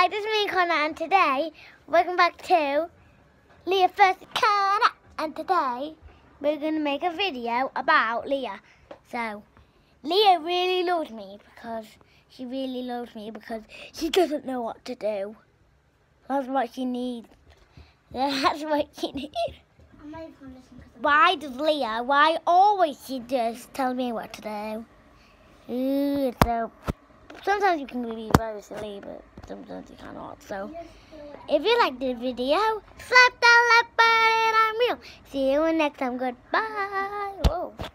Hi, this is me, Connor, and today, welcome back to Leah First Connor, and today, we're going to make a video about Leah. So, Leah really loves me because she doesn't know what to do. That's what she needs. That's what she needs. Why always she just tell me what to do? So sometimes you can be very silly, but sometimes you cannot. So if you liked the video, slap that like button. I'm real. See you next time. Goodbye. Whoa.